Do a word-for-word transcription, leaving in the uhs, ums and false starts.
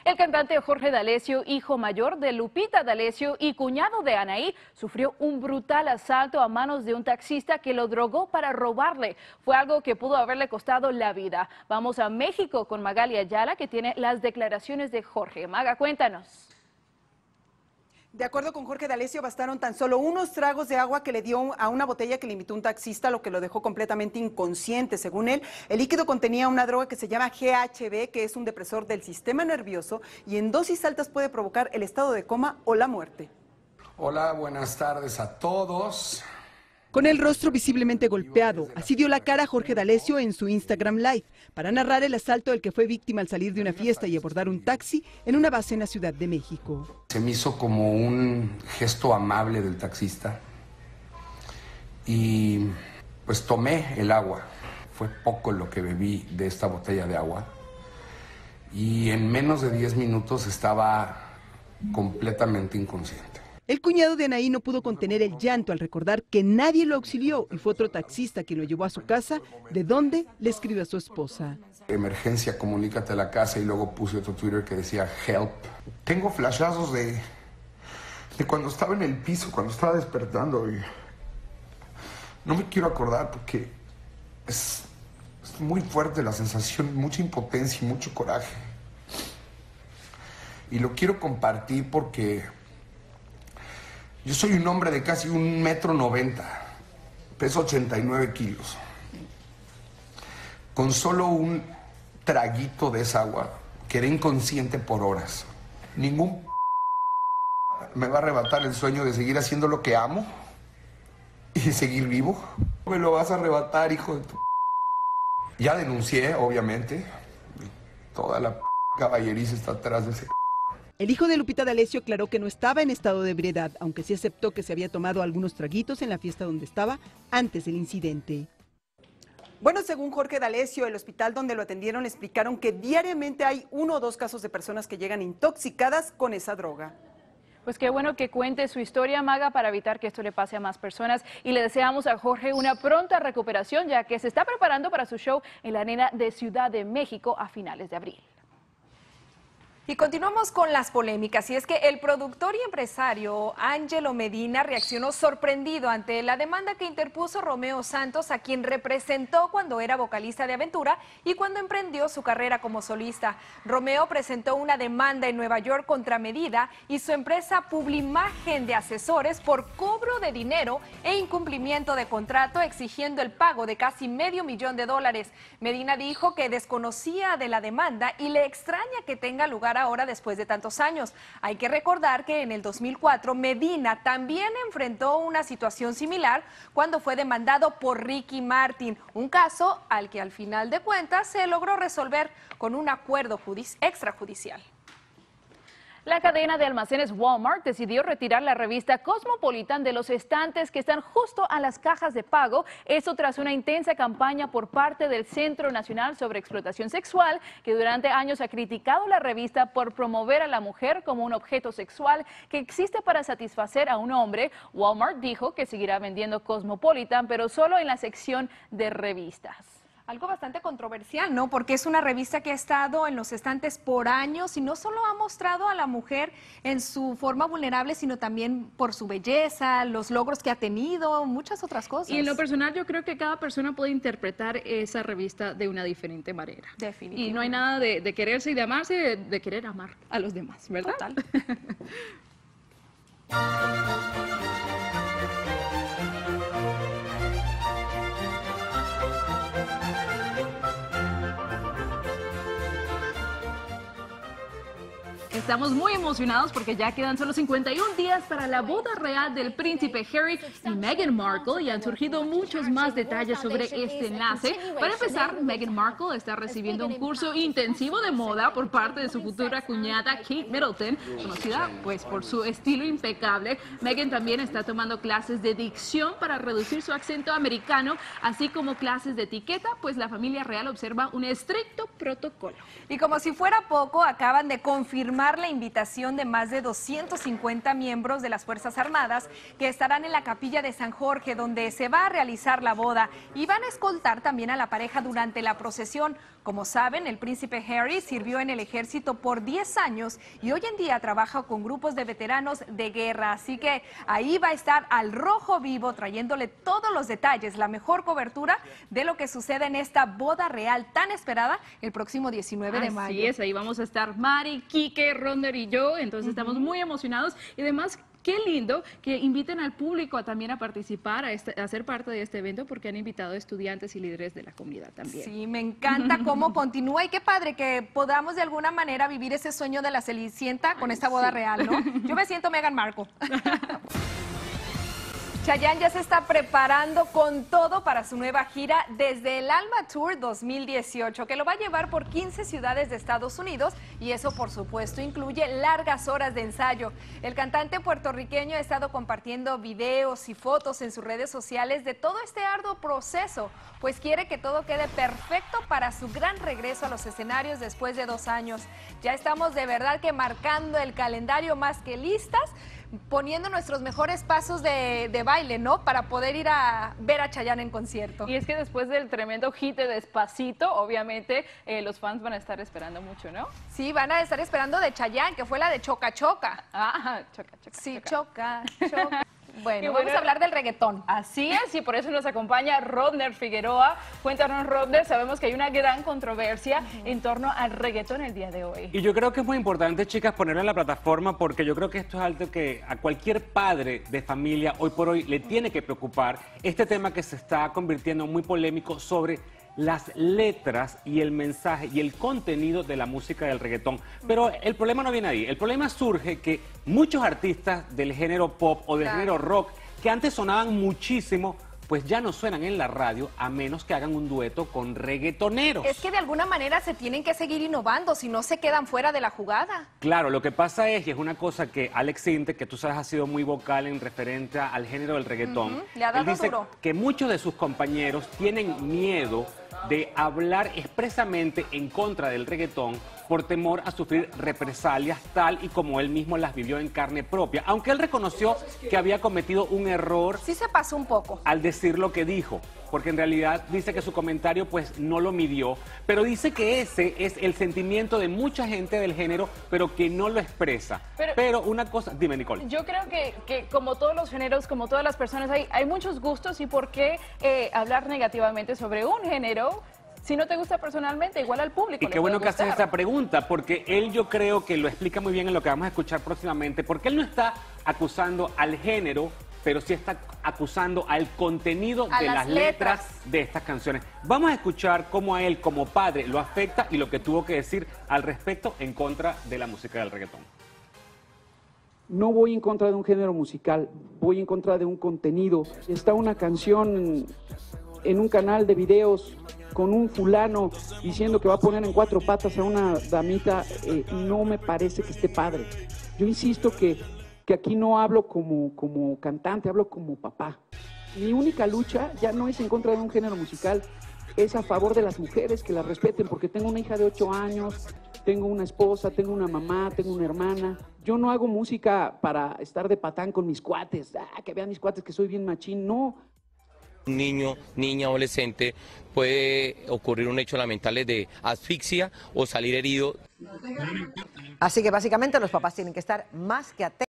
El cantante Jorge D'Alessio, hijo mayor de Lupita D'Alessio y cuñado de Anaí, sufrió un brutal asalto a manos de un taxista que lo drogó para robarle. Fue algo que pudo haberle costado la vida. Vamos a México con Magali Ayala, que tiene las declaraciones de Jorge. Maga, cuéntanos. De acuerdo con Jorge D'Alessio, bastaron tan solo unos tragos de agua que le dio a una botella que le invitó un taxista, lo que lo dejó completamente inconsciente. Según él, el líquido contenía una droga que se llama G H B, que es un depresor del sistema nervioso y en dosis altas puede provocar el estado de coma o la muerte. Hola, buenas tardes a todos. Con el rostro visiblemente golpeado, así dio la cara Jorge D'Alessio en su Instagram Live para narrar el asalto del que fue víctima al salir de una fiesta y abordar un taxi en una base en la Ciudad de México. Se me hizo como un gesto amable del taxista y pues tomé el agua. Fue poco lo que bebí de esta botella de agua y en menos de diez minutos estaba completamente inconsciente. El cuñado de Anaí no pudo contener el llanto al recordar que nadie lo auxilió y fue otro taxista quien lo llevó a su casa, de donde le escribió a su esposa. Emergencia, comunícate a la casa, y luego puse otro Twitter que decía help. Tengo flashazos de, de cuando estaba en el piso, cuando estaba despertando y no me quiero acordar porque es, es muy fuerte la sensación, mucha impotencia y mucho coraje. Y lo quiero compartir porque yo soy un hombre de casi un metro noventa, peso ochenta y nueve kilos. Con solo un traguito de esa agua, quedé inconsciente por horas. Ningún me va a arrebatar el sueño de seguir haciendo lo que amo y de seguir vivo. Me lo vas a arrebatar, hijo de tu... Ya denuncié, obviamente. Toda la caballeriza está atrás de ese... El hijo de Lupita D'Alessio aclaró que no estaba en estado de ebriedad, aunque sí aceptó que se había tomado algunos traguitos en la fiesta donde estaba antes del incidente. Bueno, según Jorge D'Alessio, el hospital donde lo atendieron le explicaron que diariamente hay uno o dos casos de personas que llegan intoxicadas con esa droga. Pues qué bueno que cuente su historia, Maga, para evitar que esto le pase a más personas. Y le deseamos a Jorge una pronta recuperación, ya que se está preparando para su show en la Arena de Ciudad de México a finales de abril. Y continuamos con las polémicas, y es que el productor y empresario Ángelo Medina reaccionó sorprendido ante la demanda que interpuso Romeo Santos, a quien representó cuando era vocalista de Aventura y cuando emprendió su carrera como solista. Romeo presentó una demanda en Nueva York contra Medina y su empresa Publimagen de Asesores por cobro de dinero e incumplimiento de contrato, exigiendo el pago de casi medio millón de dólares. Medina dijo que desconocía de la demanda y le extraña que tenga lugar ahora después de tantos años. Hay que recordar que en el dos mil cuatro Medina también enfrentó una situación similar cuando fue demandado por Ricky Martin, un caso al que al final de cuentas se logró resolver con un acuerdo extrajudicial. La cadena de almacenes Walmart decidió retirar la revista Cosmopolitan de los estantes que están justo a las cajas de pago. Esto tras una intensa campaña por parte del Centro Nacional sobre Explotación Sexual, que durante años ha criticado la revista por promover a la mujer como un objeto sexual que existe para satisfacer a un hombre. Walmart dijo que seguirá vendiendo Cosmopolitan, pero solo en la sección de revistas. Algo bastante controversial, ¿no? Porque es una revista que ha estado en los estantes por años y no solo ha mostrado a la mujer en su forma vulnerable, sino también por su belleza, los logros que ha tenido, muchas otras cosas. Y en lo personal yo creo que cada persona puede interpretar esa revista de una diferente manera. Definitivamente. Y no hay nada de, de quererse y de amarse, de, de querer amar a los demás, ¿verdad? Total. Estamos muy emocionados porque ya quedan solo cincuenta y un días para la boda real del príncipe Harry y Meghan Markle, y han surgido muchos más detalles sobre este enlace. Para empezar, Meghan Markle está recibiendo un curso intensivo de moda por parte de su futura cuñada Kate Middleton, conocida pues por su estilo impecable. Meghan también está tomando clases de dicción para reducir su acento americano, así como clases de etiqueta, pues la familia real observa un estricto protocolo. Y como si fuera poco, acaban de confirmar confirmar la invitación de más de doscientos cincuenta miembros de las Fuerzas Armadas que estarán en la capilla de San Jorge, donde se va a realizar la boda, y van a escoltar también a la pareja durante la procesión. Como saben, el príncipe Harry sirvió en el ejército por diez años y hoy en día trabaja con grupos de veteranos de guerra, así que ahí va a estar al rojo vivo trayéndole todos los detalles, la mejor cobertura de lo que sucede en esta boda real tan esperada el próximo diecinueve de mayo. Así es, ahí vamos a estar Mari, Quique, Rodner y yo, entonces uh-huh. estamos muy emocionados y además qué lindo que inviten al público a también a participar, a, este, a ser parte de este evento, porque han invitado a estudiantes y líderes de la comunidad también. Sí, me encanta cómo continúa y qué padre que podamos de alguna manera vivir ese sueño de la Cenicienta con Ay, esta boda sí. real, ¿no? Yo me siento Meghan Markle. Chayanne ya se está preparando con todo para su nueva gira desde el Alma Tour dos mil dieciocho, que lo va a llevar por quince ciudades de Estados Unidos, y eso por supuesto incluye largas horas de ensayo. El cantante puertorriqueño ha estado compartiendo videos y fotos en sus redes sociales de todo este arduo proceso, pues quiere que todo quede perfecto para su gran regreso a los escenarios después de dos años. Ya estamos de verdad que marcando el calendario más que listas, poniendo nuestros mejores pasos de, de baile, ¿no? Para poder ir a ver a Chayanne en concierto. Y es que después del tremendo hit de Despacito, obviamente eh, los fans van a estar esperando mucho, ¿no? Sí, van a estar esperando de Chayanne, que fue la de Choca Choca. Ah, Choca Choca. Sí, Choca, Choca. Bueno, bueno, vamos a hablar del reggaetón. Así es, y por eso nos acompaña Rodner Figueroa. Cuéntanos, Rodner, sabemos que hay una gran controversia uh-huh. en torno al reggaetón el día de hoy. Y yo creo que es muy importante, chicas, ponerlo en la plataforma, porque yo creo que esto es algo que a cualquier padre de familia hoy por hoy le tiene que preocupar. Este tema que se está convirtiendo muy polémico sobre las letras y el mensaje y el contenido de la música del reggaetón. Pero el problema no viene ahí. El problema surge que muchos artistas del género pop o del claro. género rock, que antes sonaban muchísimo, pues ya no suenan en la radio a menos que hagan un dueto con reggaetoneros. Es que de alguna manera se tienen que seguir innovando, si no se quedan fuera de la jugada. Claro, lo que pasa es, y es una cosa que Alex Sinte, que tú sabes ha sido muy vocal en referente al género del reggaetón, uh-huh. Le ha dado él dice duro. que muchos de sus compañeros tienen miedo de hablar expresamente en contra del reggaetón por temor a sufrir represalias tal y como él mismo las vivió en carne propia, aunque él reconoció que había cometido un error. Sí se pasó un poco. Al decir lo que dijo, porque en realidad dice que su comentario pues no lo midió, pero dice que ese es el sentimiento de mucha gente del género, pero que no lo expresa. Pero, pero una cosa, dime Nicole. Yo creo que, que como todos los géneros, como todas las personas, hay, hay muchos gustos, y por qué eh, hablar negativamente sobre un género si no te gusta personalmente, igual al público. Y qué bueno que haces esa pregunta, porque él yo creo que lo explica muy bien en lo que vamos a escuchar próximamente, porque él no está acusando al género, pero sí está acusando al contenido a de las, las letras. letras de estas canciones. Vamos a escuchar cómo a él como padre lo afecta y lo que tuvo que decir al respecto en contra de la música del reggaetón. No voy en contra de un género musical, voy en contra de un contenido. Está una canción en, en un canal de videos con un fulano diciendo que va a poner en cuatro patas a una damita, eh, no me parece que esté padre. Yo insisto que, que aquí no hablo como, como cantante, hablo como papá. Mi única lucha ya no es en contra de un género musical, es a favor de las mujeres, que las respeten, porque tengo una hija de ocho años, tengo una esposa, tengo una mamá, tengo una hermana. Yo no hago música para estar de patán con mis cuates, ah, que vean mis cuates que soy bien machín, no. Un niño, niña, adolescente, puede ocurrir un hecho lamentable de asfixia o salir herido. Así que básicamente los papás tienen que estar más que atentos.